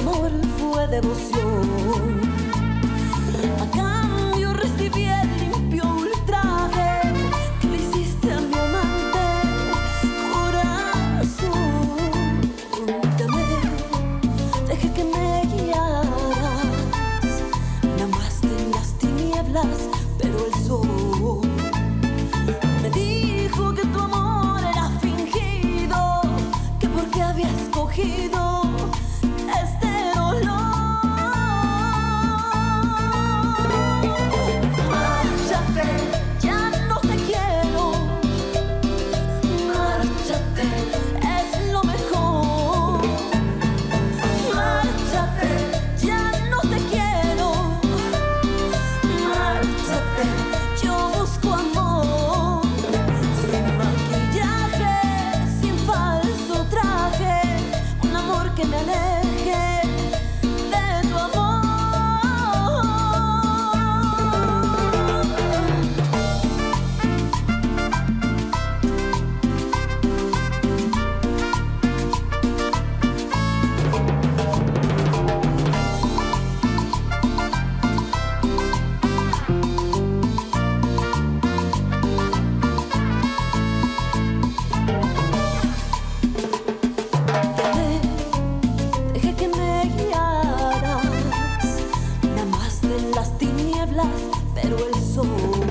amor fue devoción. A cambio recibí el limpio ultraje que le hiciste a mi amante corazón. Te amé, dejé que me guiaras. Me amaste en las tinieblas, pero el sol me dijo que tu amor era fingido, que porque había escogido este dolor. Márchate, ya no te quiero. Márchate, es lo mejor. Márchate, ya no te quiero. Márchate, yo busco amor. Sin maquillaje, sin falso traje, un amor que me aleje de tu amor. Te amé, dejé que me guiaras. Me amaste en las tinieblas, pero el sol